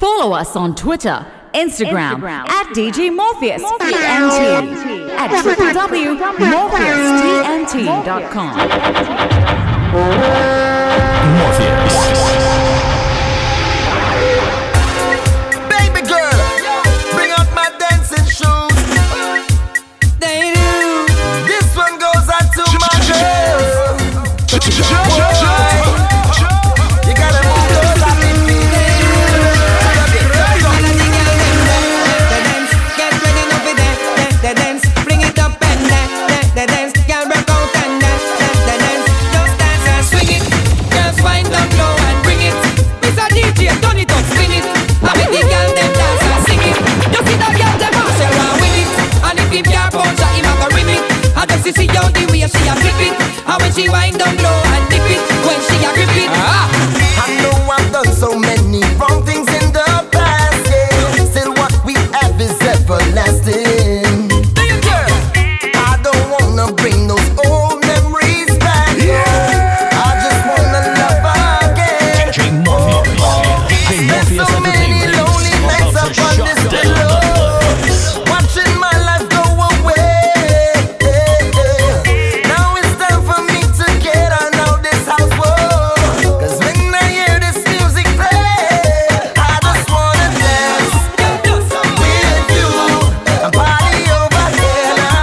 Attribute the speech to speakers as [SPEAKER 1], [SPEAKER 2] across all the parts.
[SPEAKER 1] Follow us on Twitter, Instagram at DJ Morpheus TNT, at www.morpheustnt.com.
[SPEAKER 2] Morpheus.
[SPEAKER 3] Baby girl, bring out my dancing shoes. They do. This one goes out to my girls. You gotta move those happy feet. Dance, bring it up and dance, girl, break out and dance, just dance and swing it, girls wind up low and bring it. Mr. DJ, turn it up, spin it. I make the girl them dance and sing it. You see that girl them march around with it, and if him can't punch, him a go rim it. I just see how the way she a flip it, and when she wind down low and dip it, when she a grip it. I know I've done so many wrong things in the past, yeah. Still what we have is everlasting. Bring those old memories back. Yeah. I just wanna love again.
[SPEAKER 2] DJ Morpheus. DJ Morpheus
[SPEAKER 3] so many lonely nights up on this pillow, watching my life go away. Now it's time for me to get out of this house, whoa. Cause when I hear this music play, I just wanna dance with you and party over here now.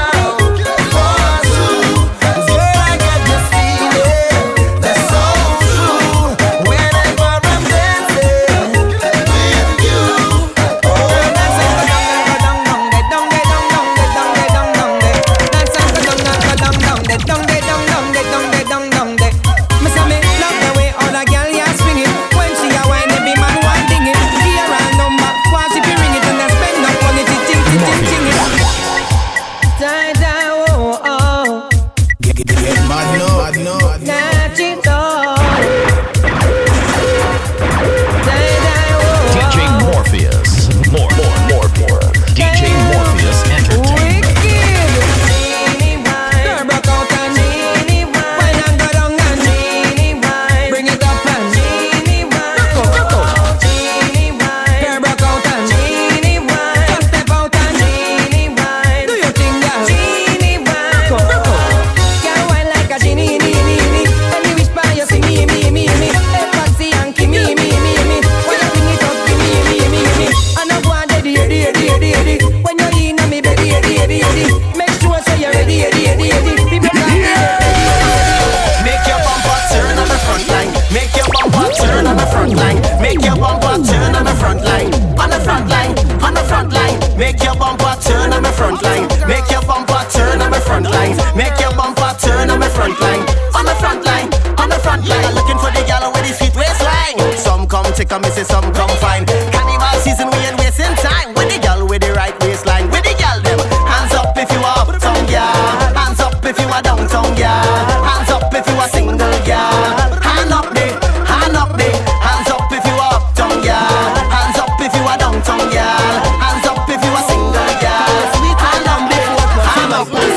[SPEAKER 3] Come and say some come fine. Carnival season we ain't wasting time. With the girl with the right waistline. With the girl them. Hands up if you are uptown girl. Hands up if you are downtown girl. Hands up if you are single girl. Hand up there, hand up there. Hands up if you are uptown girl. Hands up if you are downtown girl. Hands up if you are single girl. Hand up there, hand up there.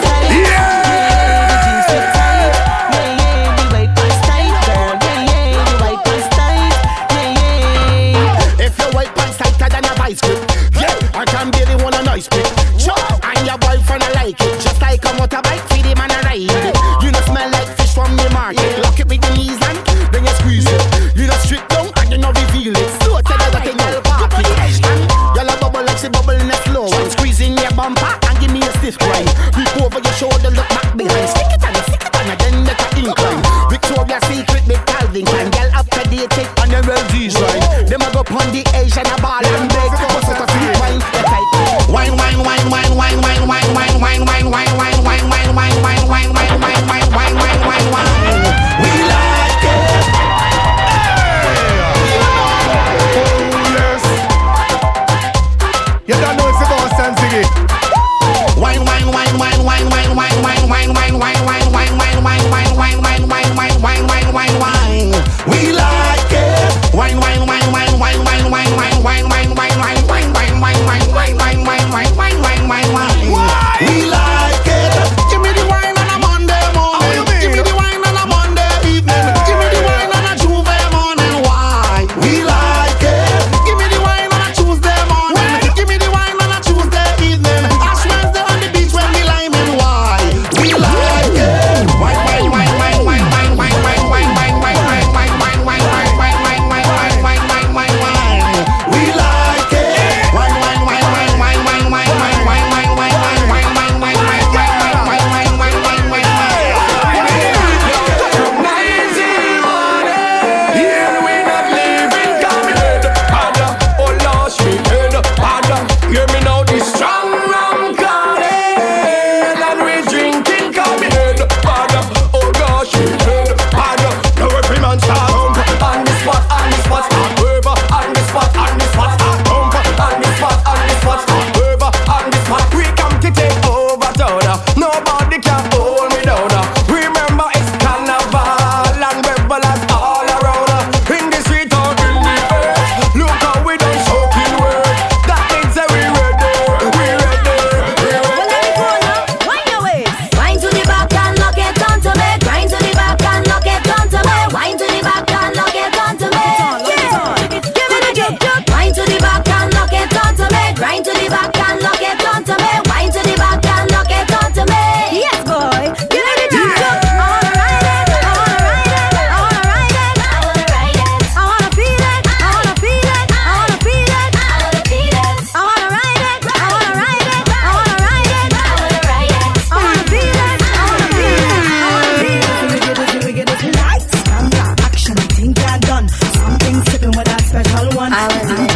[SPEAKER 3] wine, wine, wine, wine, wine, wine, wine, wine, wine, wine, wine, wine, wine, wine, wine, wine, wine,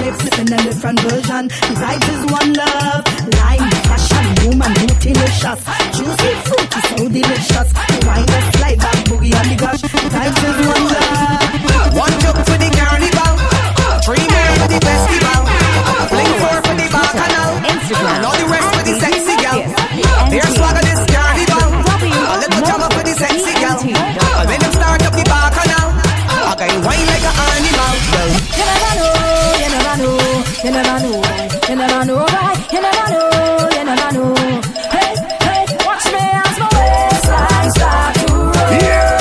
[SPEAKER 4] way, flipping a different version. The vibes is one love. Lime, fashion, woman, bootylicious. Juicy fruit is so delicious. The wine is slide back, boogie on the gush. The vibes is one love.
[SPEAKER 3] One jump for the carnival, 3 more for the festival, fling 4 for the bacchanal, and all the rest for the sexy gal. There's swag of this carnival, a little jump for the sexy gal. And when them start up the bacchanal, I can wine like an animal.
[SPEAKER 4] You never know, you never know, you never know, you never know, right? You never know, you never know. Hey, hey, watch me as my waistline start to roll.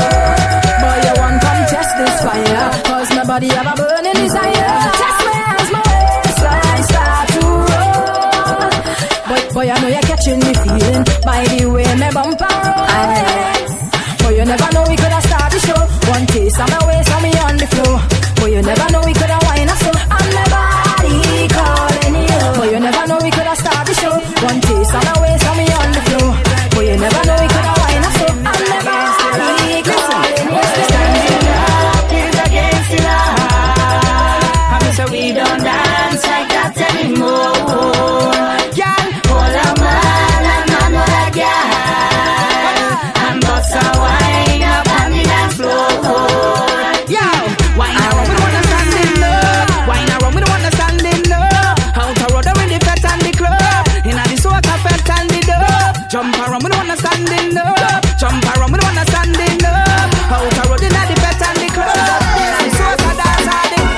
[SPEAKER 4] Boy, you want come test this fire, 'cause my body have a burning desire. Test me as my waistline start to roll. Boy, I know you're catching me feeling by the way my bumper rolling. Boy, you never know we could have started the show. One taste of my waist on me on the floor. Boy, you never know we could have wine us so. And my body calling you. Boy, you never know we could have started the show. One taste of my waist on me on the floor. Boy, you never know we could have wine us so. And my body calling you.
[SPEAKER 5] Standing up is against the law. I'm so we don't dance like that anymore. Girl, hold a man and man hold a girl. And bust a wine up on the dance floor.
[SPEAKER 3] Yo, wine around, we don't wanna stand in love. Wine around, we don't wanna stand in love. Out the road, in the fete and the club. In the soca fete and the dub. Jump around, we don't wanna stand in love. Jump around, we don't wanna stand in love. Out the road, in the fete and the club. In the soca dance and the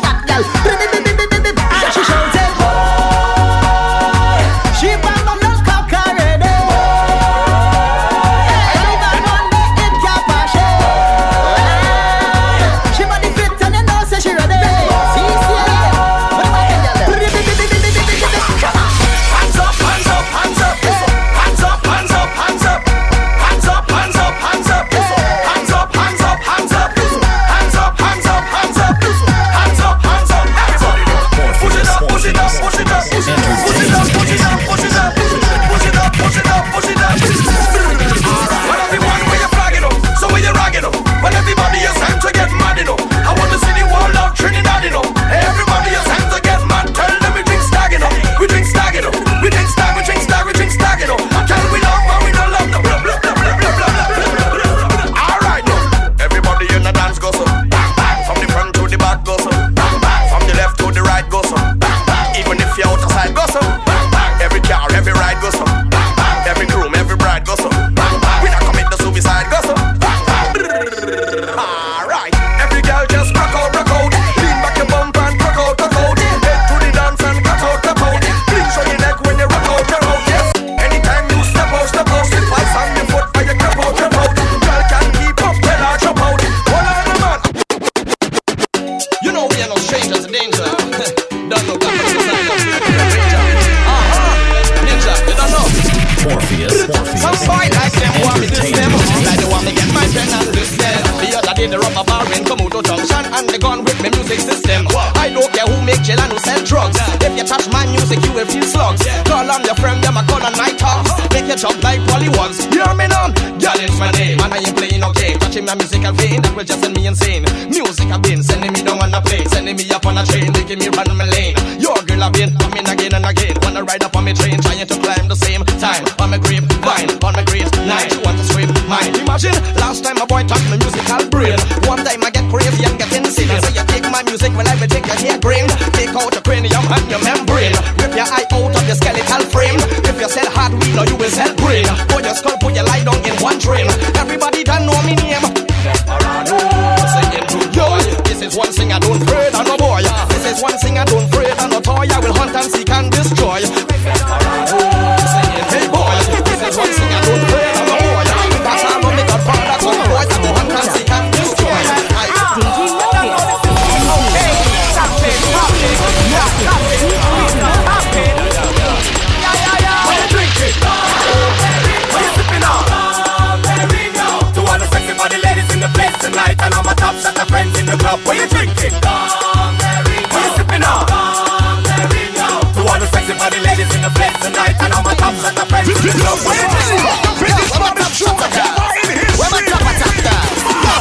[SPEAKER 6] She bang on the car. with the rubber bar in Komodo Junction and the gun with me music system. I don't care who make jail and who sell drugs. If you touch my music, you will feel slugs. Call on your friend, them a call on night talks. Make you jump like Polly was. Hear me now? Girl, it's my name, and I ain't playing no game. Touching my musical vein, that will just send me insane. Music I've been sending me down on a plane, sending me up on a train, making me run my lane. Your girl I've been coming again and again. Wanna ride up on me train, trying to climb the same time. On my grapevine, on my grave night. You want to scrape mine? Imagine last time a boy touched my musical brain. One time I get crazy and get insane. So you take my music, well I will take your hair grain. Take out your cranium and your membrane. Rip your eye out of your skeletal frame. If you sell hard weed, now you will sell brain. Put your skull, put your lie down in one train. Everybody done know me name. Singing to joy. This is one thing I don't afraid of no boy. This is one thing I don't afraid of no toy. I will hunt and seek and destroy. Singing, hey boy, this is one thing I don't afraid of no boy. That's how I make a father come boy. I will hunt and seek and destroy.
[SPEAKER 1] DJ Morpheus.
[SPEAKER 7] Tonight and all my top shot of friends in the club. What you drinking? What you sipping on? To all the sexy body ladies in the place tonight and all my top shot of friends in the club. What you drinking? Where my top shot of girl? Where my top shot of girl?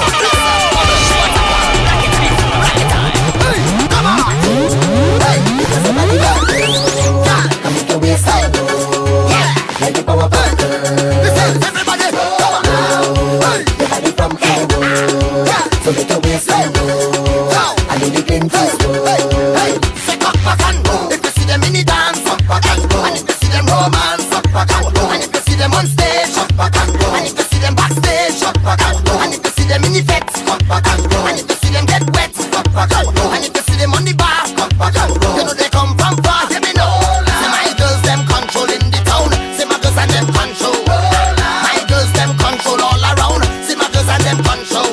[SPEAKER 7] Come on! Hey, everybody got it. Come with your waistline. Yeah, let the power burn. Listen, everybody, come on. Hey, your body from so make your waistline go. I need the clean face go. Hey, say cock back and go. If you see them in the dance, cock back and go. And if you see them romance, cock back and go. And if you see them on stage, cock back and go. And if you see them backstage, cock back and go. And if you see them in effects, cock back and go. And if you see them get wet, cock back and go. And if you see them on the bar, cock back and go. You know they come from far, hear me know. Say my girls them controlling the town. Say my girls and them control. My girls them control all around. Say my girls and them control.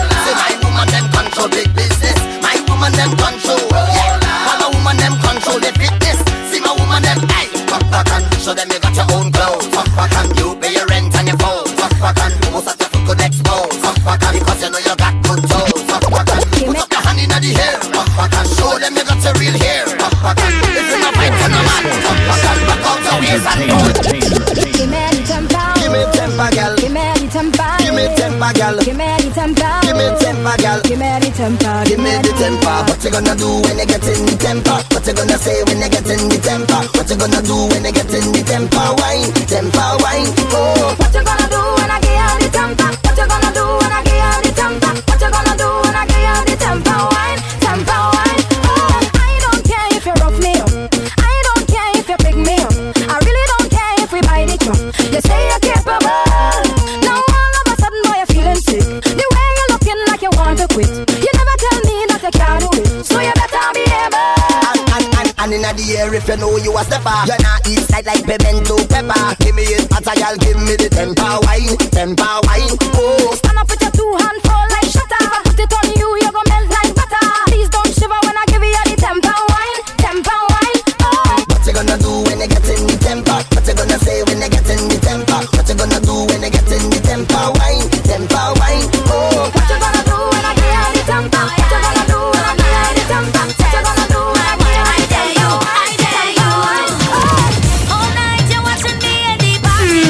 [SPEAKER 7] Big business, my woman them control. Yeah, all a woman them control the fitness. See my woman them, hey, fuck back and show them you got your own clothes. Fuck back and you pay your rent and your phone. Fuck back and most of your food could expose. Fuck back and because you know you got good toes. Fuck back and put up your hand in the hair. Fuck back and show them you got your real hair. Fuck back and if you're not fight for no man. Fuck back and back out your waist and go.
[SPEAKER 4] Give me the temper.
[SPEAKER 7] Give me temper, girl.
[SPEAKER 4] Give me the temper.
[SPEAKER 7] Give me temper, girl.
[SPEAKER 4] Give me the temper.
[SPEAKER 7] Give me temper, girl.
[SPEAKER 4] Give me the temper.
[SPEAKER 7] Give me the temper. What you gonna do when you get in the temper? What you gonna say when you get in the temper? What you gonna do when you get in the temper? Wine, oh.
[SPEAKER 4] What you gonna do when I get you the temper? What you gonna do when I get you the temper? What you gonna do when I get you the temper? Wine, oh. I don't care if you rough me up. I don't care if you pick me up. I really don't care if we buy the truck. You say you're capable. Now all of a sudden, boy, you're feeling sick. The way you're looking like you want to quit. You never tell me that you can't do it. So you better be able.
[SPEAKER 7] And in the air if you know you a stepper. You're not east side like pimento pepper. Give me it, y'all give me the temper wine. Oh,
[SPEAKER 4] stand up with your two hands full like shutter. If I put it on you, you're gonna melt like butter. Please don't shiver when I give you the temper wine. Oh.
[SPEAKER 7] What you gonna do when you get in the temper? What you gonna say when you get in the temper? What you gonna do when you get in the temper wine? Oh,
[SPEAKER 4] what you gonna do when I give you the temper? What you gonna do when I give you the temper? What you gonna do when I give you the temper? I dare you.
[SPEAKER 8] All night you're watching me at the party.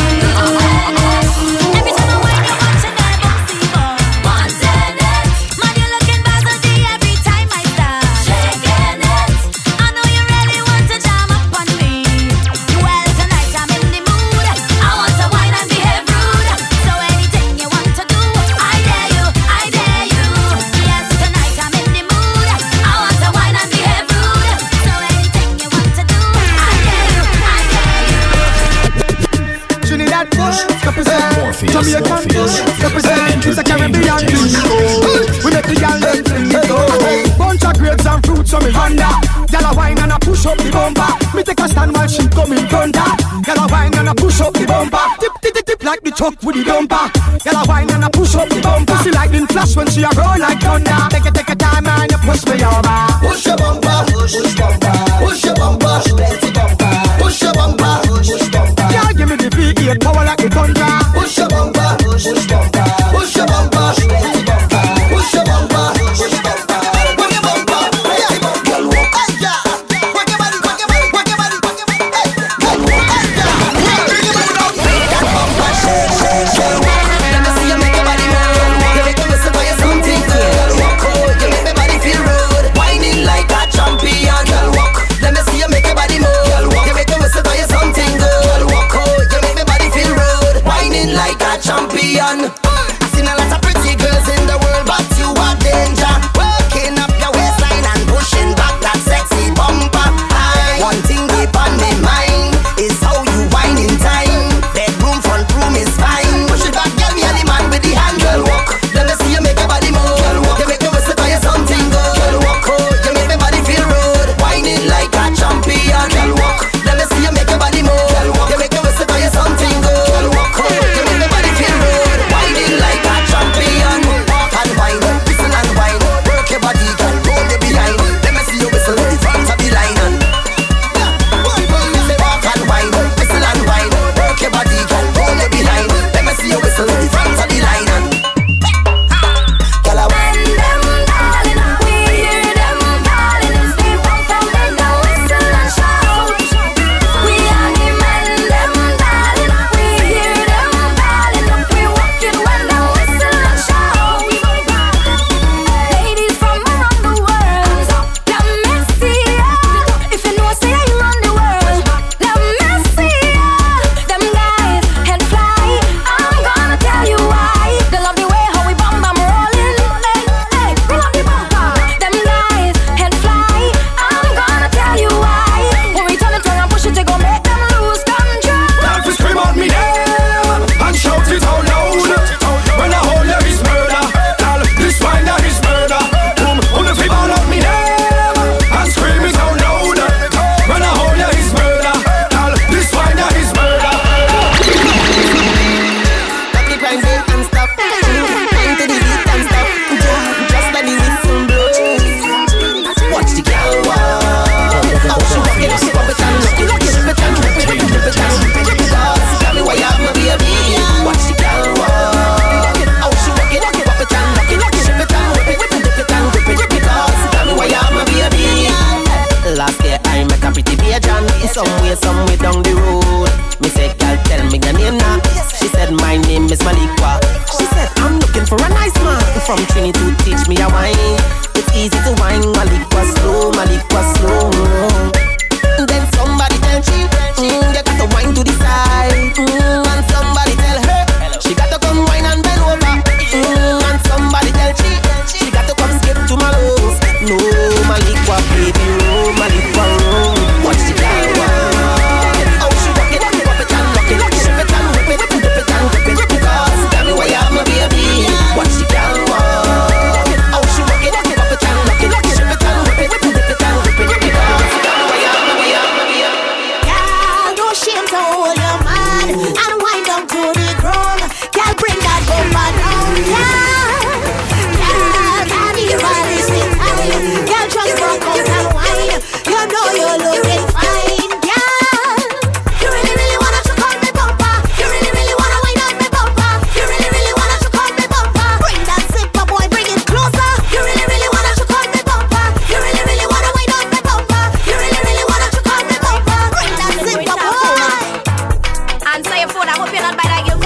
[SPEAKER 8] Every time I wind you watching that bouncy ball. Wanting it, man you looking buzzzy every time I start shaking it. I know you really want to jam up on me. Well tonight I'm in the mood. I want to wine and behave rude. So anything you want to do, I dare you. Yes tonight I'm in the mood. I want to wine and behave rude. So anything you want to do, I dare you.
[SPEAKER 9] Trinidad push, represent
[SPEAKER 2] Morpheus,
[SPEAKER 9] Jamaican
[SPEAKER 2] Morpheus,
[SPEAKER 9] push, represent it's a Caribbean dish. We make the girl them fling it up. Bunch of grapes and fruits on me Honda. Gyal a wine and a push up the bumper. Me take a stand while she coming thunder. Gyal a wine and a push up the bumper. Tip tip tip tip like the truck with the dumper. Gyal a wine and a push up the bumper. She lightning flash when she a roll like thunder. Take a time and you push me over.
[SPEAKER 7] push your bumper, push bumper, push your bumper, plenty bumper, push your bumper, push bumper.
[SPEAKER 9] Girl give me the V8 power like the thunder.
[SPEAKER 7] Push your bumper, push bumper, push your bumper, plenty bumper.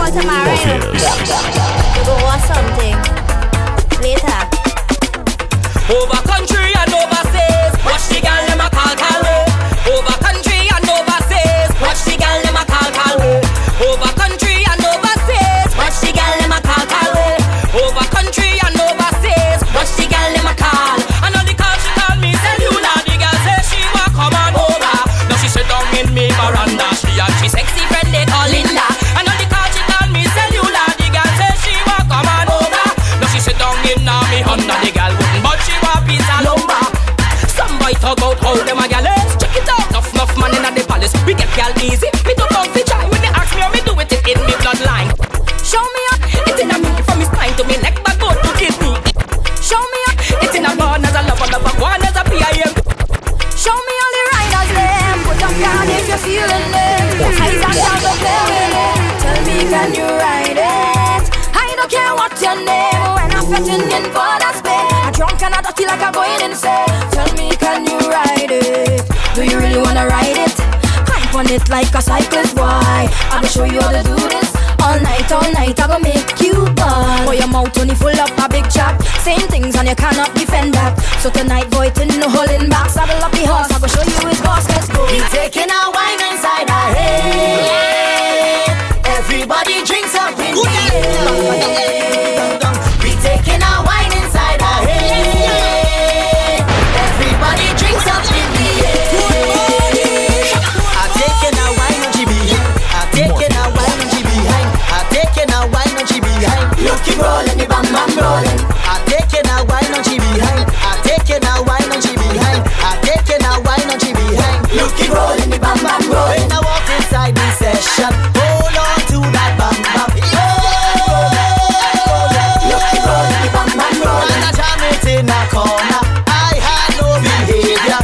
[SPEAKER 8] What am I right? You go watch something later.
[SPEAKER 3] Over country and overseas, watch the girl them a call me. Over country and overseas, watch the girl them a call me. Over country and overseas, watch the girl them a call me. Over country and overseas, watch the girl them a call. And on the call she call me cellular. The girl say she want come on over. Now she sit down in me veranda. She and she sexy friend they call Linda. And on the call she call me cellular. The girl say she want come on over. Now she sit down in me Honda. The girl wouldn't but she want pizza lumber. Some boy talk about how them a gyal is. Check it out, enough man inna the palace. We get gyal easy. Me don't want to try. When they ask me how me do it, it in me bloodline. Show me up, it's in a me from me spine to me neck backbone to give me. Show me up, it's in a born as a lover, born as a PIM.
[SPEAKER 4] Show me all the riders them. Put up down if you're feeling them. Eyes and down the play with it. Tell me can you ride it? I don't care what your name. When I'm fetching in for that spin, I drunk and I dirty like I'm going insane. Tell me can you ride it? Do you really wanna ride it? Hype on it like a cyclist, why? I will show you how to do this. All night, I go make you ball. Boy, your mouth only full up a big chat. Same things and you cannot defend that. So tonight, boy, tin no holding back. Saddle up the horse, I will show you his boss. Let's go.
[SPEAKER 5] We taking our wine inside our head. Everybody drinks up in the air. We taking our wine inside our head. Everybody drinks up in the air. I'm taking our wine on GB. I'm taking our wine on GB. I'm taking our wine on GB. Look it rolling, the bam bam rolling. I'm taking our wine on GB. I'm taking our wine on GB. I'm taking our wine on GB. Look it rolling, the bam bam rolling. When I walk inside the session, hold on to that bam bam. Look it rolling, the bam bam rolling. When I jam it in a corner, I had no behavior.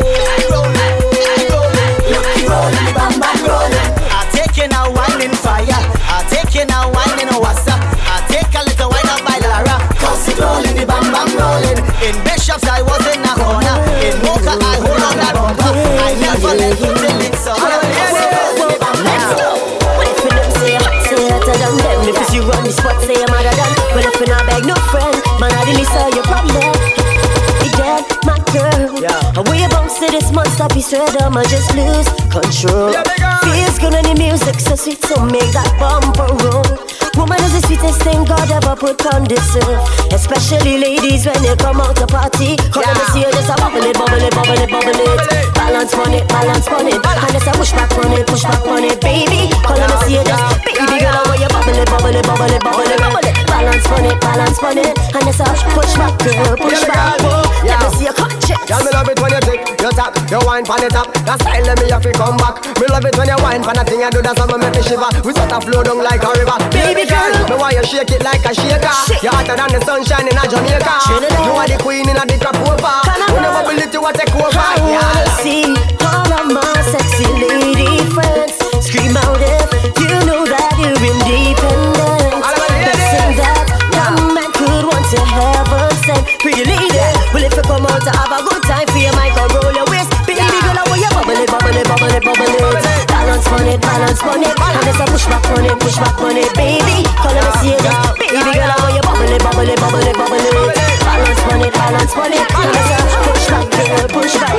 [SPEAKER 5] Look it rolling, the bam bam rolling. I'm taking a wine in fire. I'm taking a wine in a wassa. I take a little wine up by Lara. Cause it rolling, the bam bam rolling. In Bishops I was in a corner. In Mocha I hold on that bumper. I never let you till it's over. What if you don't say hotter than them? If it's you run the spot, say I'm harder than. Well if you not beg no friend, man I really saw your problem. Yeah, my girl. And we bounce to this monster piece rhythm, I just lose control. Feels good when the music so sweet, so make that bumper roll. Woman is the sweetest thing God ever put on this earth. Especially ladies when they come out to party. Come on, see you just a bubble it, bubble it, bubble it, bubble it. Balance on it, balance on it. And just a push back on it, baby. Come on, see you just, baby girl, I want you bubble it, bubble it, bubble it, bubble it, bubble it. Balance on it. And just a push back, girl, push back. Let me see you catch it.
[SPEAKER 9] Yeah, me love it when you tick, you tap, you wine pan it up. That style let me have to come back. Me love it when you wine pan that thing and do that something make me shiver. We start to flow down like a river. Baby girl, me want you shake it like a shaker. You're hotter than the sunshine in a Jamaica. You are the queen in a the crap over. When you bubble it, you a take over.
[SPEAKER 5] I wanna see all of my sexy lady friends scream out if you know that you're independent. Listen that one man could want to heaven sent. Pretty lady, well if you come out to have a good time, for your mic or roll your waist. Baby girl, I want you bubble it, bubble it, bubble it, bubble it. Balance on it, and just a push back on it, baby. Call me see it, baby girl, I want you bubble it, bubble it, bubble it, bubble it. Balance on it, and just a push back, girl, push back.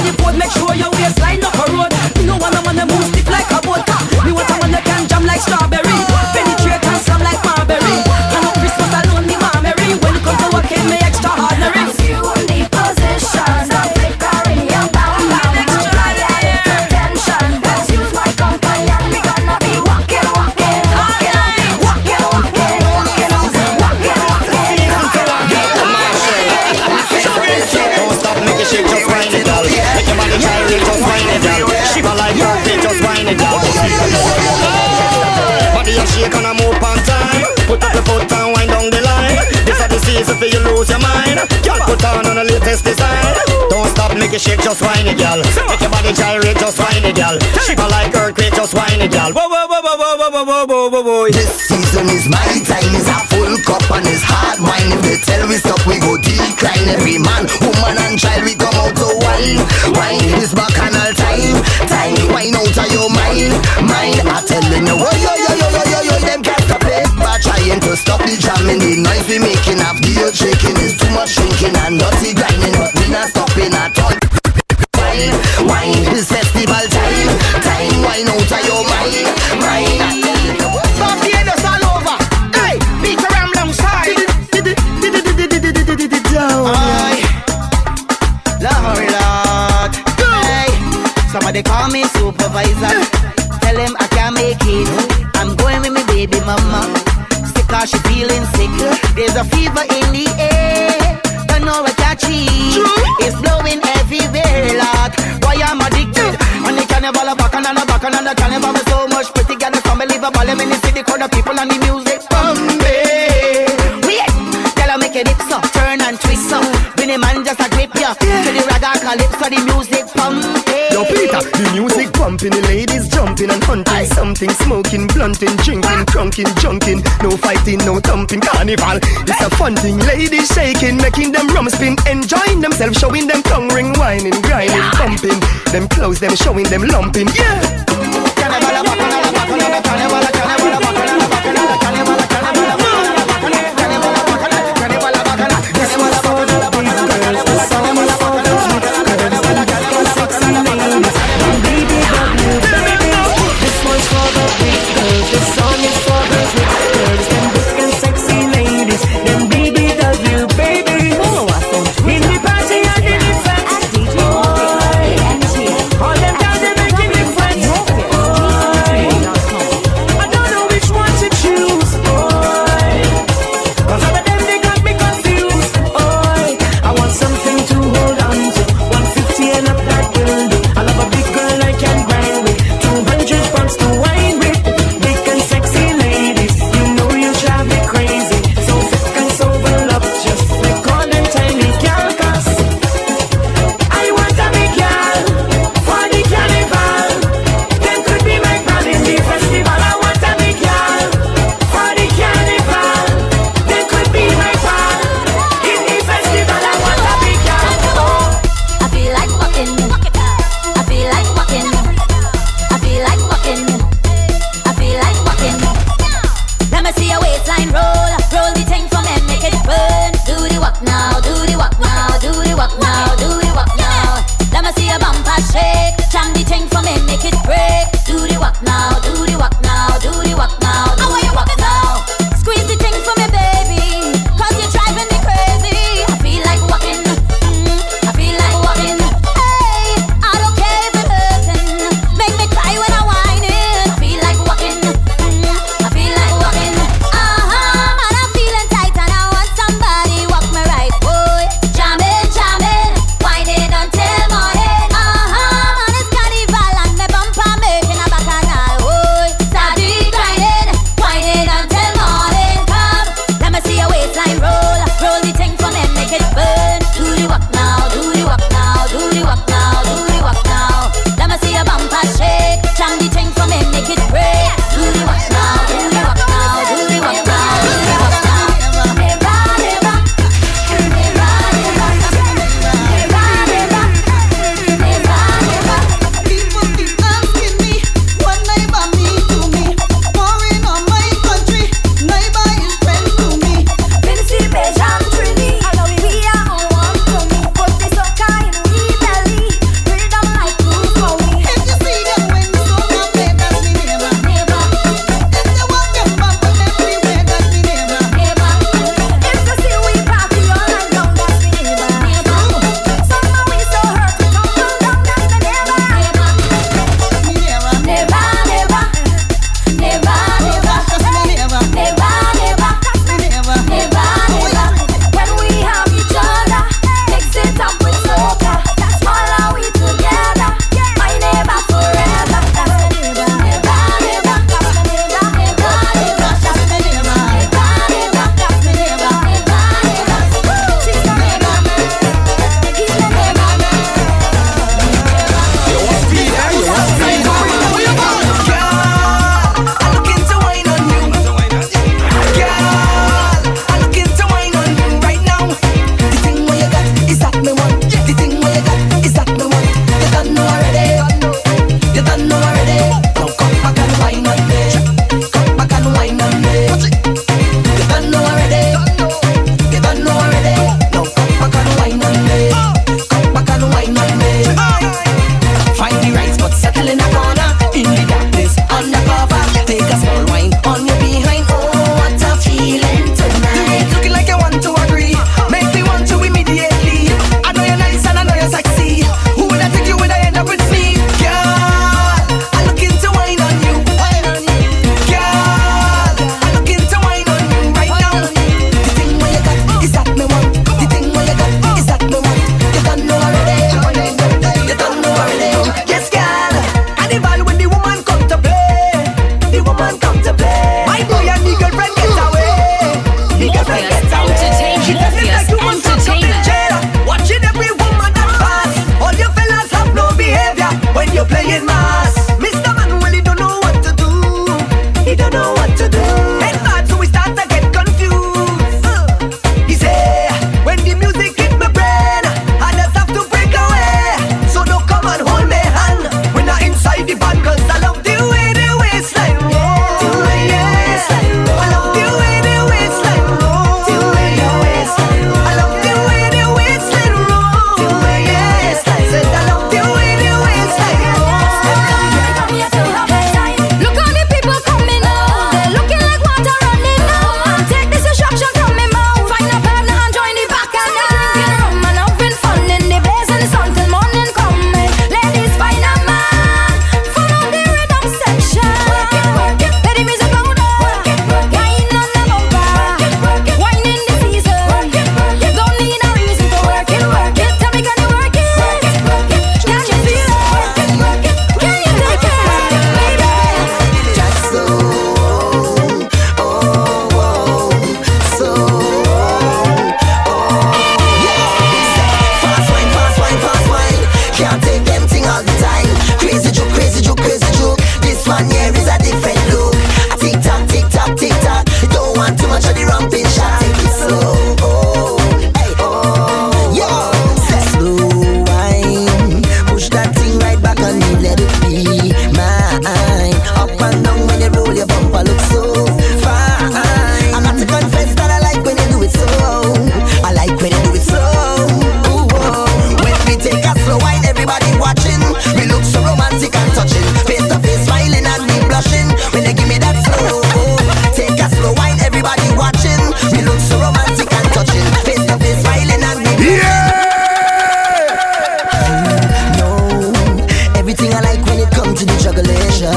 [SPEAKER 3] Make sure your waistline up a road. You know when I'm on the move stiff like a boat. Me want someone that can jam like strawberry.
[SPEAKER 9] shake and a move on time. Put up your foot and wind down the line. This is the season for you lose your mind. Girl, put on the latest design. Don't stop, make it shake, just whine it, girl. Make your body gyrate, just whine it, girl. Shiver like earthquake, just whine it, girl. Whoa, whoa, whoa, whoa, whoa, whoa, whoa, whoa, whoa, whoa.
[SPEAKER 7] This season is my time, it's a full cup and it's hard wine. If they tell we stop, we go decline. Every man, woman and child, we come out to wine. Wine is bacchanal time. Time, wine out of your mind. Mind, I'm telling you, oh, yo, yo, yo, yo, yo, yo, them can't stop it. But trying to stop the jamming, the noise we making, have gear shaking. It's too much drinking and dirty grinding, but we not stopping at all. Wine, wine is festival time. Time, wine out of your mind. Mind, Barbados all over. Hey, beat around alongside. Lord, hey, somebody call me supervisor. Tell him I can't make it. I'm going with my baby mama. Sick 'cause she feeling sick. There's a fever in the air. Don't know what catch it. It's blowing everywhere, Lord. Why I'm addicted? And the carnival a back and the back and the carnival is so much pretty. Girl, it's unbelievable. Let me see the crowd of people and the music pumping. Wait, girl, I make it dip so, turn and twist so. Vinny man just a grip ya. To the ragga calypso, the music pumping.
[SPEAKER 9] Yo, Peter, the music pumping, the ladies jumping and hunting. Something smoking, blunting, drinking, crunking, junking. No fighting, no thumping, carnival. It's a fun thing, ladies shaking, making them rum spin, enjoying themselves, showing them tongue ring, whining, grinding, pumping. Them clothes, them showing them lumping, yeah. Carnival, carnival, carnival, carnival, carnival, carnival, carnival.
[SPEAKER 1] At DJ Morpheus,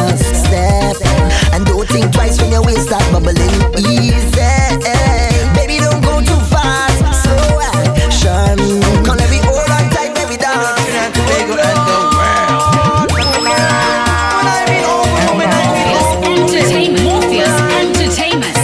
[SPEAKER 7] just step. And don't think twice when your waist start bubbling easy. Baby, don't go too fast, slow action. Come let me hold on tight, baby, down.
[SPEAKER 1] Entertainment, Morpheus Entertainment.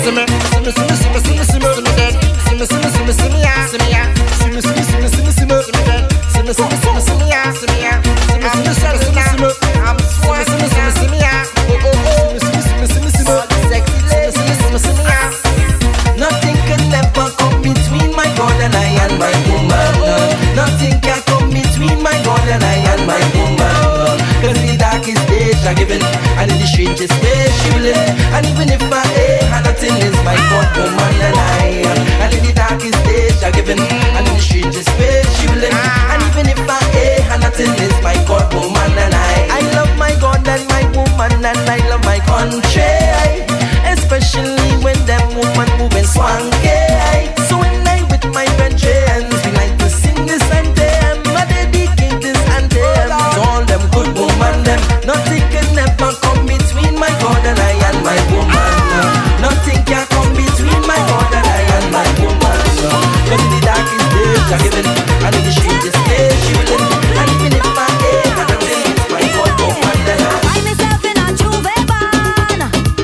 [SPEAKER 3] Nothing can never come between my God and I and my woman. Nothing can come between my God and I and my woman. Cause in the darkest days I given, and in the strangest days she will live. And even if I had nothing is my God woman and I. And in the darkest days I given, and in the strangest days she will live. And even if I had nothing is my God woman and I love my God and my woman and I love my country. Especially when them woman moving swanky. So when I with my friends we like to sing this anthem. I dedicate this anthem to all them good woman them. Nothing can never come between my God and I and my woman. Nothing can come between my God and I and my woman. Cause in the darkest days I give it, and in the strangest days she will live. And even if I had a thing, my God woman then I
[SPEAKER 8] find myself in a Juve van.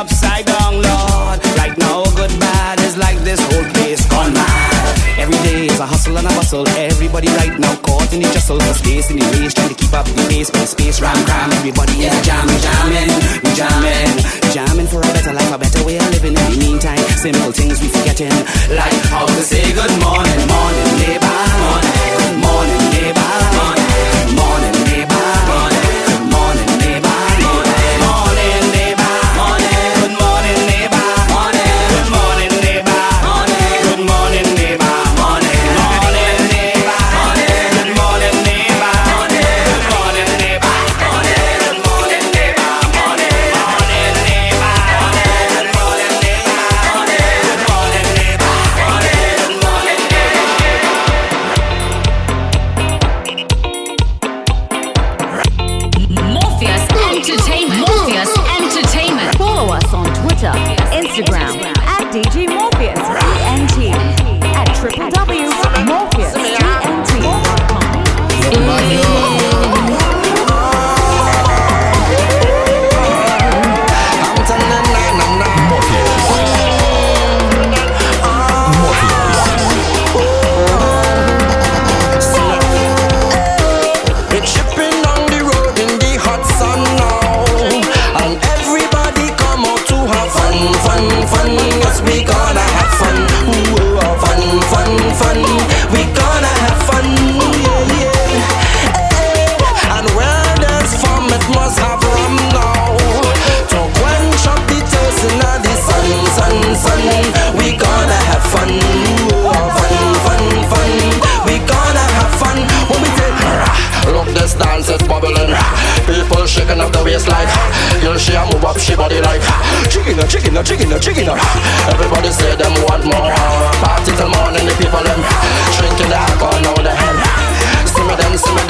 [SPEAKER 10] upside down, Lord. Right now, good bad is like this whole place gone mad. Every day is a hustle and a bustle. Everybody right now caught in the jostle for space in the race, trying to keep up the pace. But space ram cram, everybody is jamming, jamming for a better life, a better way of living. In the meantime, simple things we forgetting, like how to say good morning, morning neighbor, good morning neighbor, good morning neighbor, good morning neighbor, morning neighbor, good morning neighbor, good morning neighbor, good morning neighbor, morning neighbor, good morning neighbor, good morning neighbor, good morning neighbor, morning neighbor, good morning
[SPEAKER 1] Morpheus Entertainment. Follow us on Twitter, Instagram at DJ Morpheus TNT, at
[SPEAKER 6] It's shipping on the road in the hot sun now, and everybody come out to have fun. Yes, we gonna have fun. Ooh, fun. We gonna have fun. Yeah. And where there's fun, it must have rum now, to quench up the thirst in the sun. We gonna have fun. Ooh, fun. We gonna have fun. When we say, look, this dance is bubbling. People shaking up the waistline. Girl, she a move up, she body like chicken up. Everybody say them want more. Party till morning, the people them drinking the alcohol now the hell. See me.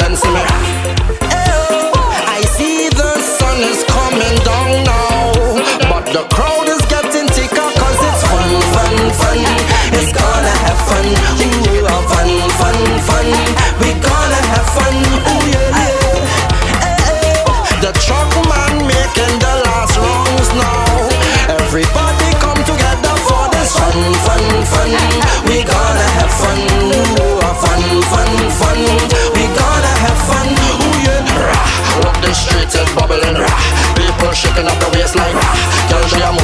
[SPEAKER 6] I see the sun is coming down now, but the crowd is getting thicker 'cause it's fun. It's gonna have fun. Ooh, fun. We gonna have fun. Ooh, yeah. The truck man making the last rounds now. Everybody come together for this fun. We gonna have fun. Ooh, fun. We gonna have fun. Ooh, yeah. Look, the street is bubbling. People shaking up the waistline. Girl, she a move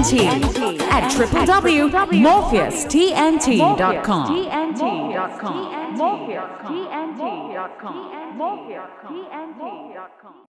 [SPEAKER 1] TNT at www.morpheustnt.com.